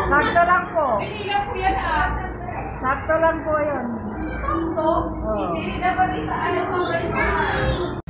Sakto lang po. Pinilang po yan ah. Sakto lang po yun. Sakto? Oo. Hindi, dapat isa ano sa